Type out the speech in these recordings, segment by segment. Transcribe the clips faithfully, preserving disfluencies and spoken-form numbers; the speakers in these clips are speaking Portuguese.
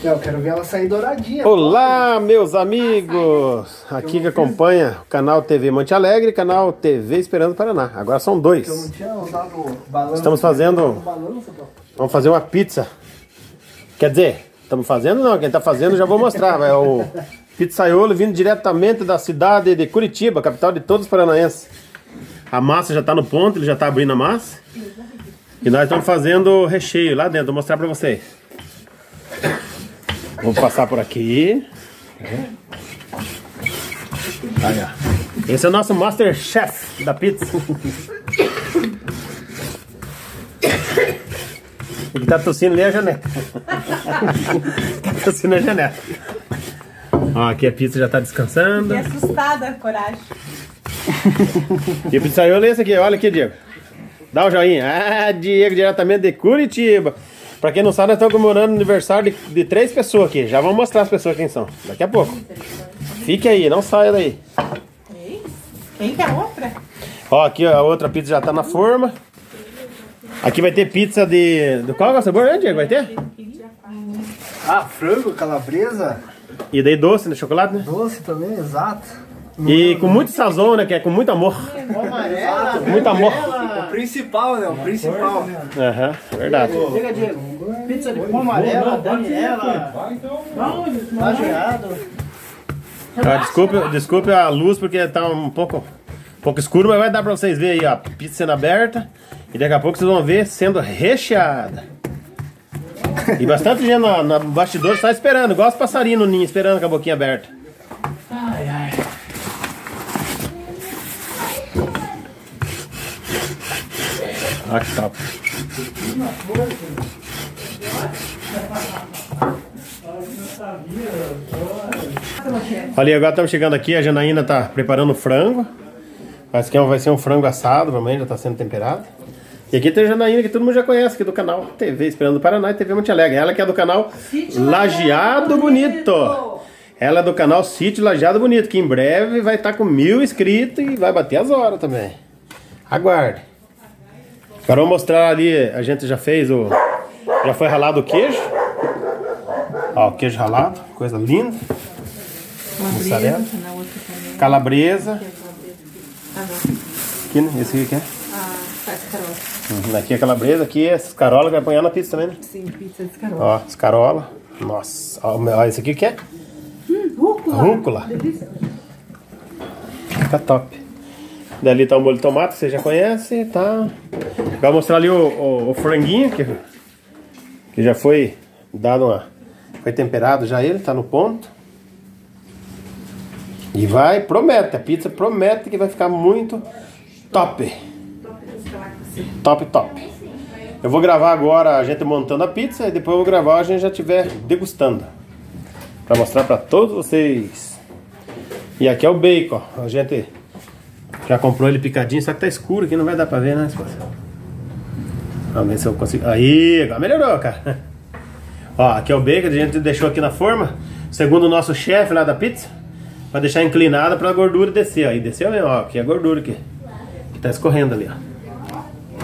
Eu quero ver ela sair douradinha. Olá, meus amigos! Aqui que acompanha o canal T V Monte Alegre e canal T V Esperando Paraná. Agora são dois. Eu não tinha usado o balanço. Estamos fazendo... Vamos fazer uma pizza. Quer dizer, estamos fazendo não. Quem está fazendo já vou mostrar. É o pizzaiolo vindo diretamente da cidade de Curitiba, capital de todos os paranaenses. A massa já está no ponto, ele já está abrindo a massa. E nós estamos fazendo o recheio lá dentro. Vou mostrar para vocês. Vou passar por aqui. Aí, ó. Esse é o nosso Master Chef da pizza. O que tá tossindo ali é a Janete. Tá tossindo a Janete. Ó, aqui a pizza já tá descansando. Fiquei assustada, coragem. E o pizzaiolo é esse aqui, olha aqui, Diego. Dá o um joinha. Ah, Diego, diretamente de Curitiba. Pra quem não sabe, nós estamos comemorando o aniversário de, de três pessoas aqui. Já vamos mostrar as pessoas quem são. Daqui a pouco. Fique aí, não saia daí. Quem que é a outra? Ó, aqui ó, a outra pizza já tá na forma. Aqui vai ter pizza de... Do qual é o sabor, né, Diego? Vai ter? Ah, frango, calabresa. E daí doce, né? Chocolate, né? Doce também, exato. E com muito sazon, né? Que é com muito amor. Amarela, Muito amor. o principal, né? O principal. Aham, uhum, verdade. Chega, Diego. Pizza de pão amarela, Daniela. Tá geado. Ah, desculpe, desculpe a luz porque tá um pouco, um pouco escuro, mas vai dar pra vocês verem aí, ó. Pizza sendo aberta. E daqui a pouco vocês vão ver sendo recheada. E bastante gente na, na bastidor está esperando, igual os passarinhos no ninho, esperando com a boquinha aberta. Ai, ai. Ah, que top. Olha, agora estamos chegando aqui, a Janaína está preparando o frango. Mas que vai ser um frango assado, também já está sendo temperado. E aqui tem a Janaína, que todo mundo já conhece, que é do canal T V Esperando Paraná e T V Monte Alegre. Ela que é do canal Lajeado Bonito. Ela é do canal Sítio Lajeado Bonito, que em breve vai estar com mil inscritos e vai bater as horas também. Aguarde. Agora vou mostrar ali, a gente já fez o... Já foi ralado o queijo. Ó, o queijo ralado, coisa linda. Mussarela. Calabresa. Aqui, né? Esse aqui que é? Ah, escarola. Uhum. Aqui é calabresa, aqui é escarola que vai apanhar na pizza também, né? Sim, pizza de escarola. Ó, escarola. Nossa, ó, ó, esse aqui que é? Hum, rúcula. Rúcula. Delícia. Fica top. Dali tá o molho de tomate, você já conhece, tá? Vai mostrar ali o, o, o franguinho, que, que já foi dado uma... Foi temperado já ele, tá no ponto. E vai, promete, a pizza promete que vai ficar muito top. Top, top. Eu vou gravar agora a gente montando a pizza e depois eu vou gravar a gente já estiver degustando. Pra mostrar pra todos vocês. E aqui é o bacon, a gente já comprou ele picadinho, só que tá escuro aqui, não vai dar pra ver, né, esposa? Vamos ver se eu consigo. Aí, agora melhorou, cara. Ó, aqui é o bacon, a gente deixou aqui na forma. Segundo o nosso chefe lá da pizza, vai deixar inclinada pra gordura descer. Aí desceu mesmo, ó, aqui é a gordura aqui. Que tá escorrendo ali, ó.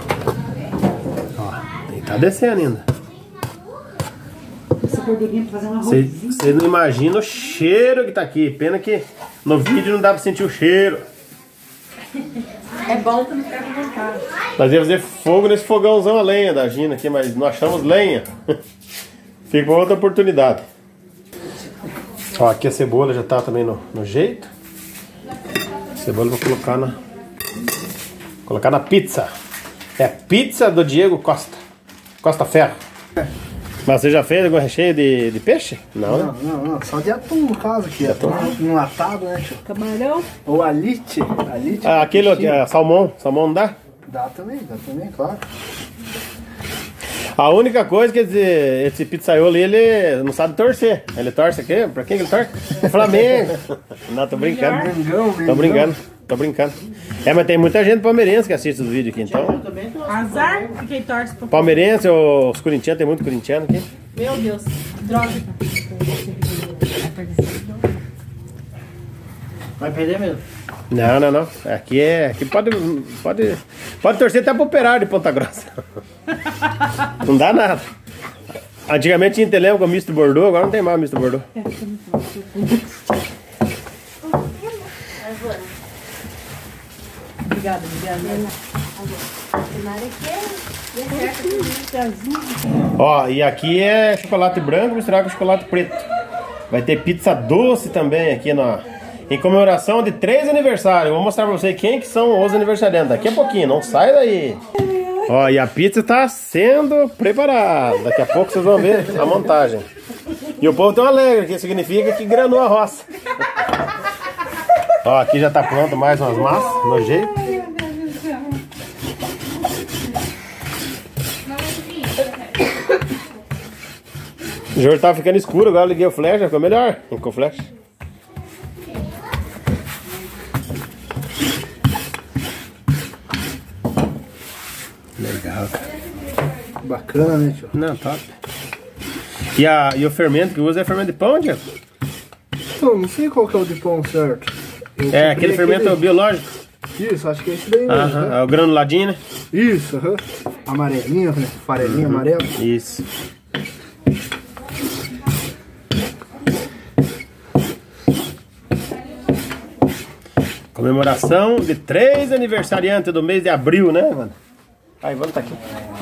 Ó, e tá descendo ainda. Essa gordurinha pra fazer uma rosinha. Vocês não imaginam o cheiro que tá aqui. Pena que no vídeo não dá pra sentir o cheiro. É bom pra não ficar com vontade. Nós íamos fazer fogo nesse fogãozão a lenha da Gina aqui, mas não achamos lenha. Fica pra outra oportunidade. Ó, aqui a cebola já tá também no, no jeito. A cebola eu vou colocar na... Colocar na pizza. É pizza do Diego Costa. Costa Ferro. Mas você já fez algum recheio de, de peixe? Não, Não, né? não, não. Só de atum no caso aqui. Atum enlatado, né, tio? Camarão. Ou alite. Alite. Ah, aquele aqui, é, salmão. Salmão não dá? Dá também, dá também, claro. A única coisa, quer dizer, esse pizzaiolo, ele não sabe torcer. Ele torce aqui, pra quem ele torce? Flamengo. Não, tô brincando. Mengão, Tô mengão. brincando, tô brincando. É, mas tem muita gente palmeirense que assiste os vídeos aqui, então. Azar. Fiquei torce pro... Palmeirense ou os corintianos, tem muito corintiano aqui. Meu Deus. Droga. Vai perder mesmo. Não, não, não. Aqui é. Aqui pode. Pode, pode torcer até pro operário de Ponta Grossa. Não dá nada. Antigamente tinha telema com misto Bordeaux, agora não tem mais misto Bordeaux. Obrigada, obrigada. Ó, e aqui é chocolate branco misturado com chocolate preto. Vai ter pizza doce também aqui na, em comemoração de três aniversários. Vou mostrar pra vocês quem que são os aniversariantes. Daqui a pouquinho, não sai daí. Ó, e a pizza tá sendo preparada. Daqui a pouco vocês vão ver a montagem. E o povo tão alegre, que significa que granou a roça. Ó, aqui já tá pronto mais umas massas no jeito. O jogo tava ficando escuro, agora eu liguei o flash, já ficou melhor com o flash. Legal, cara. Bacana, né, tio? Não, top. E, a, e o fermento que usa é fermento de pão, Diego? Então, não sei qual que é o de pão certo. Eu É, aquele fermento aquele... biológico. Isso, acho que é esse daí mesmo. Aham, né? é o granuladinho, né? Isso, aham. Amarelinho, né? Farelinho Uhum. amarelo. Isso. Comemoração de três aniversariantes do mês de abril, né, mano? Aí, vamos tá aqui.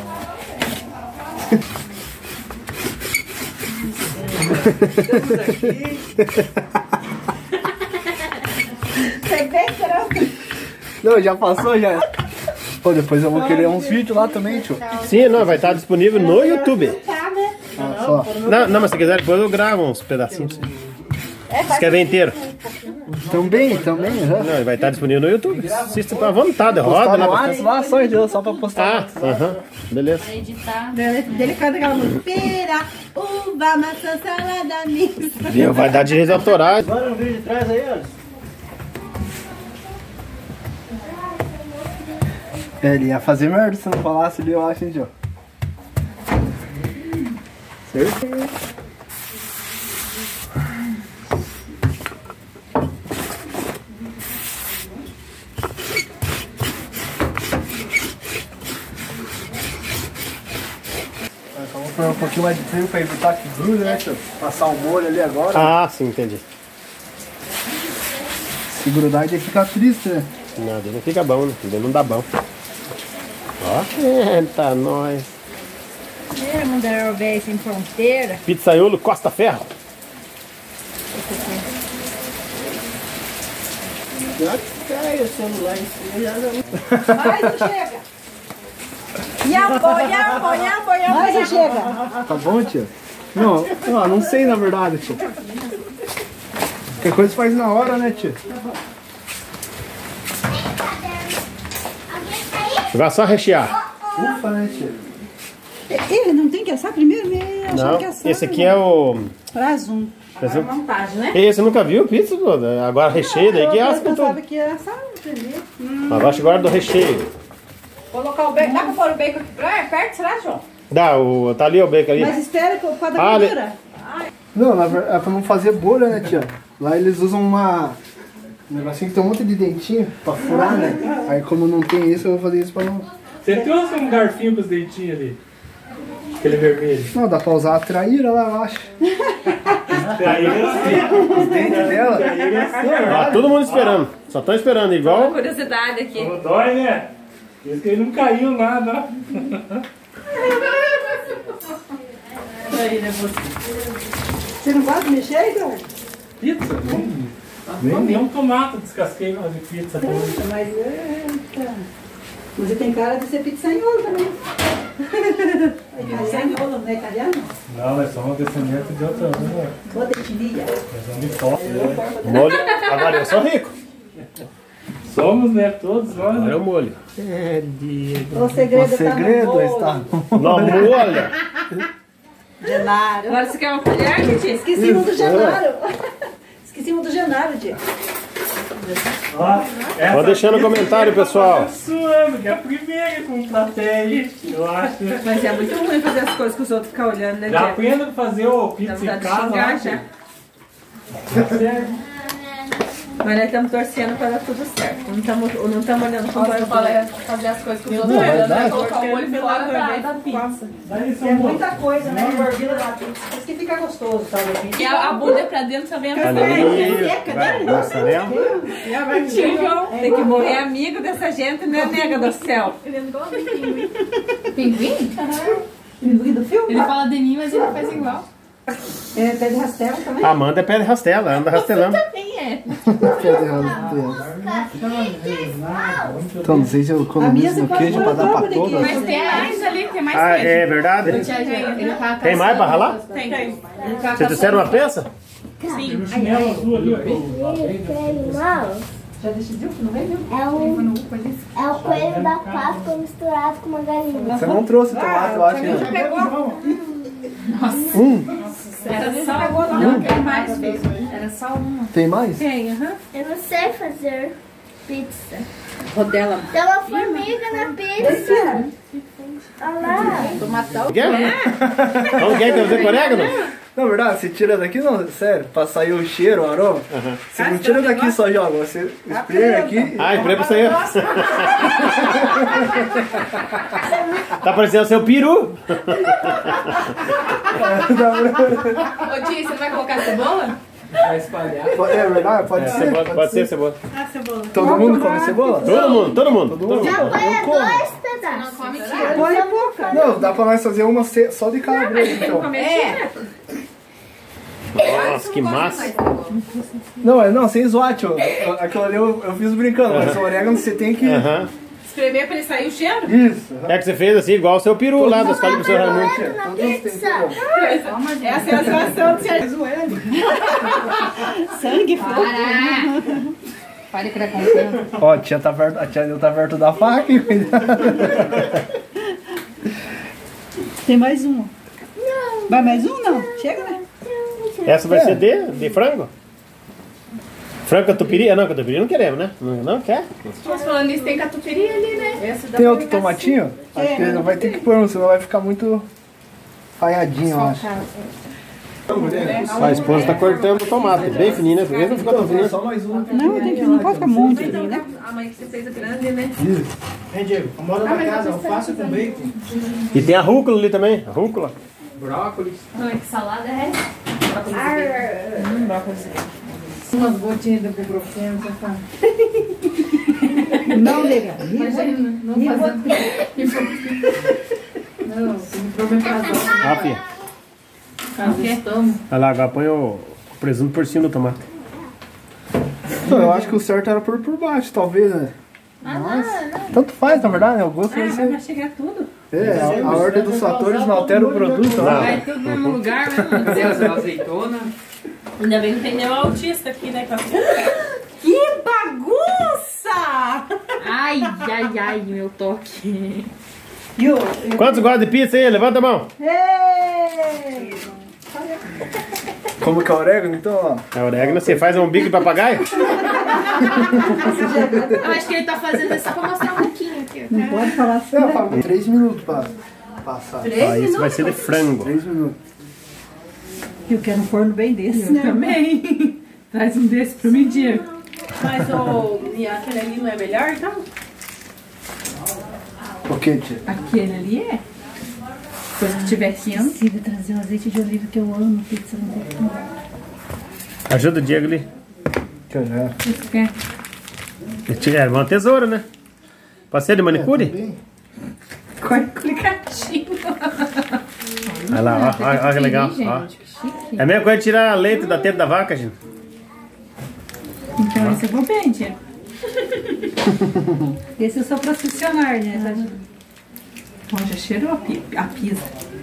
Você vê que era... Não, já passou, já. Pô, depois eu vou querer uns vídeos lá também, tio. Sim, não, vai estar disponível no YouTube. Tá, né? Ah, só. Não, não, mas se quiser depois eu gravo uns pedacinhos. Você quer ver inteiro? Também, também, aham. Não, ele vai estar disponível no YouTube. Assista com a vontade, roda Postar lá no pra WhatsApp lá, só, entendeu? Só pra postar. Ah, aham, beleza. Ele canta aquela música. Pera, uva, maçã, salada, mista. Viu? Vai dar direitos autorais. Agora um vídeo de trás aí, ó. É, ele ia fazer merda se não falasse ali, eu acho, hein, tio. Certo? Vamos pôr um pouquinho mais de frio pra evitar que grude, né, tio? Passar o molho ali agora. Ah, sim, entendi. Se grudar, ele fica triste, né? Não, daí não fica bom, né? Daí não dá bom. Ó, eita, nós. Irmão da Euroveia sem fronteira. Pizzaiolo Costa Ferro. Já cai o celular em cima, já não. Mais não chega. Yambo, yambo, yambo, yambo. Mais não chega. Tá bom, tio? Não, não, não sei na verdade, tio. Qualquer coisa faz na hora, né, tio? Vai só rechear. Ufa, né, tio? Ele não tem que assar primeiro? Eu Não, que assar, esse aqui é o... Faz um. Esse... Montagem, né? Esse nunca viu pizza, pô? Agora recheio daí que assa com Eu pensava tudo. que ia assar, entendeu? Agora agora do recheio. Colocar o bacon. Dá pra pôr o bacon aqui pra perto, será, João? Dá, o... tá ali o bacon ali. Mas espera com a da Ah, gordura. Não, na verdade, é pra não fazer bolha, né, tia? Lá eles usam uma... um negocinho que tem um monte de dentinho pra furar, né? Aí como não tem isso, eu vou fazer isso pra não... Você trouxe um garfinho com os dentinhos ali? Aquele vermelho. Não, dá pra usar a traíra lá, eu acho. Os dentes dela. Tá todo mundo esperando. Só estão esperando, igual... Curiosidade aqui. Não dói, né? Isso que ele não caiu nada, ó. Aí, né, você? Você não gosta de mexer, então? Pizza? Nem, nem um tomate descasquei com de pizza. Mas, eita. Você tem cara de ser pizzaiolo também. Pizzaiolo, não é italiano? Não, nós somos descendentes de outra rua. Outra etnia. Nós somos de foto. Molho. Agora eu sou rico. Somos, né? Todos nós. Agora é Né? o molho. O segredo, O segredo tá está no bolo. No molho. Genaro. Agora você quer uma colher, Titi? Esqueci um do Genaro. Esqueci um do Genaro, Titi. Ó, essa Vou deixando no pizza comentário, aqui é pessoal. pra suando, que é a primeira com plateia, eu acho. Mas é muito ruim fazer as coisas que os outros ficam olhando, né, Já Titi? aprendo a fazer o pizza Dá em vontade de casa. xingar, lá, já. Tá certo. Mas nós estamos torcendo para dar tudo certo. Não estamos não estamos olhando com Nossa, eu falei fazer as coisas com os outros, né? Colocar o olho fora da, da pizza. É muita coisa, né? Gordura da pizza. Por isso que fica gostoso, talvez. E a, a bunda pra dentro também é pra Tem que morrer amigo dessa gente, né, nega do céu? Pinguim? Pinguim do filme? Ele fala de mim, mas ele faz igual. É pé de rastelo também? Amanda é pé de rastela, anda rastelando. Também é. Então, não sei se eu economizo no queijo pra dar pra todas. Mas tem mais ali, tem mais Ah, queijo. é verdade? Ele tá Tem mais pra ralar? Tem. Tem. Vocês disseram uma peça? Sim. Já decidiu que não vem, viu? É o, é o coelho da Páscoa misturado com uma galinha. Você não trouxe tomate, eu acho. Já Né? pegou? Um. Era só não, tem mais, filho. Era só uma. Tem mais? Tem, aham. Eu não sei fazer pizza. Rodela. Tem uma formiga na pizza. Olha lá. Tomatão. Quer? Não quer que eu fazer com orégano? Na verdade, você tira daqui, não, sério, pra sair o cheiro, o aroma. Você não tira daqui e só joga, você espreme aqui. Ah, espreme pra sair. Tá parecendo o seu peru. Ô, Tia, você vai colocar cebola? Vai espalhar. É verdade, pode ser. Cebola, pode ser cebola. Todo mundo come cebola? Todo mundo, todo mundo. Todo mundo. Já põe Eu como. dois pedaços. Não come tira. Põe pouca. Não, dá pra nós fazer uma ce- só de calabresa, então. É. Nossa, que massa. Não, é- não, sem zoar, tio. Aquilo ali eu, eu fiz brincando, mas o orégano você tem que... Aham. Espremer pra ele sair o cheiro? Isso. É que você fez assim, igual o seu peru lá das calhas do seu Raimundo. Na Todos têm pizza. cebola. Essa é a situação de ser zoeiro. Sangue, Para! Pare pra comprar. Ó, a tia tá perto, a tia tá perto da faca, hein? Tem mais um. Vai mais um, não? Chega, né? Essa vai ser de, de frango? Frango catupiry? Ah, não, catupiry não queremos, né? Não, não quer? Mas falando nisso, tem catupiry ali, né? Esse dá Tem pra outro pegar tomatinho? Acho que ele vai ter que pôr um, senão vai ficar muito falhadinho, eu acho. A esposa tá cortando o tomate, bem fininho, né? Ele não ficou tão fininho. Só mais um. Não, tem que, não pode ficar muito fininho, né? A mãe que você fez a grande, né? Hein, Diego? A moda da casa, alface com bacon, E tem a rúcula ali também, a rúcula. brócolis. Não, é que salada é Umas gotinhas de ibuprofeno, você fala. Não, nega. Imagina, não fazendo. Não, tem ibuprofeno. Ah, filha. Olha lá, agora põe o presunto por cima do tomate. Então, eu acho que o certo era pôr por baixo, talvez, né? Mas, tanto faz, na verdade, né? O gosto vai ser... Vai chegar tudo. É, a, a ordem dos fatores não altera o produto, né? Vai tudo no mesmo lugar, né? Azeitona. Ainda bem que tem meu autista aqui, né? Que bagunça! Ai, ai, ai, meu toque. E o... Quantos gostam de pizza aí? Levanta a mão. Ei! Como que é o orégano, então, ó. É orégano, você faz um bico de papagaio? Eu acho que ele tá fazendo isso só pra mostrar um pouquinho aqui. Não pode falar assim. É, Fábio, três minutos pra passar. Ah, isso vai ser de frango. Três minutos. Eu quero um forno bem desse, né? Também. Traz um desse pra mim, Diego. Mas o... E aquele ali não é melhor, então? O que, tia? Aquele ali é. Depois que tiver quente. Preciso trazer o azeite de oliva que eu amo, pizza não tem como. Ajuda o Diego ali. Que eu já... Isso quer. É uma tesoura, né? Pode ser de manicure? Bem, Complicadinho. Olha lá, ó, olha que legal. Ó. É a mesma coisa de tirar leite da teta da vaca, gente. Então esse eu vou bem, tia. Esse eu sou profissional, né? Tadinho? Ó, já cheirou a, pi a pizza.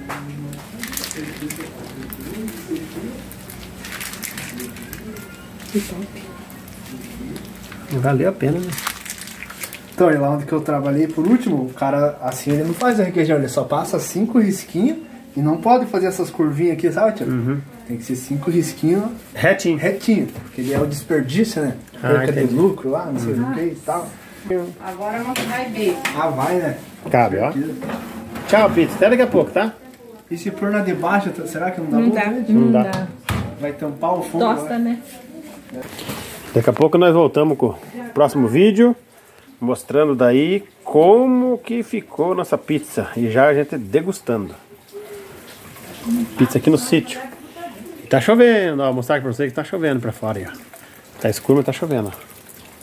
Que top. Valeu a pena, né? Então, e lá onde que eu trabalhei, por último, o cara, assim, ele não faz o requeijão, ele só passa cinco risquinhos e não pode fazer essas curvinhas aqui, sabe, tia? Uhum. Tem que ser cinco risquinhos Retinho. retinho, porque ele é o desperdício, né? Ah, Perca de entendi. lucro lá, não sei o que e tal. Agora não vai ver. Ah, vai, né? Cabe, ó. Tchau, pizza. Até daqui a pouco, tá? E se pôr na de baixo, será que não dá Não bom? dá. né? Não dá. Vai tampar o fundo. Tosta, né? né? Daqui a pouco nós voltamos com o próximo vídeo, mostrando daí como que ficou nossa pizza. E já a gente degustando. Pizza aqui no sítio. Tá chovendo, ó, vou mostrar aqui pra vocês que tá chovendo pra fora aí, ó. Tá escuro, mas tá chovendo, ó.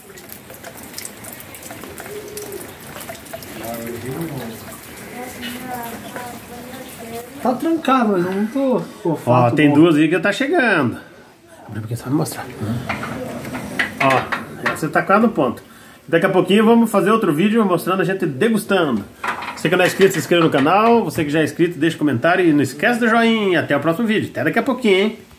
Tá trancado, mas eu não tô... Pô, Ó, tem bom. duas aí que tá chegando. Abre porque só me mostrar. Ó, você tá quase no ponto. Daqui a pouquinho vamos fazer outro vídeo mostrando a gente degustando. Você que não é inscrito, se inscreva no canal. Você que já é inscrito, deixa um comentário e não esquece do joinha. Até o próximo vídeo. Até daqui a pouquinho, hein?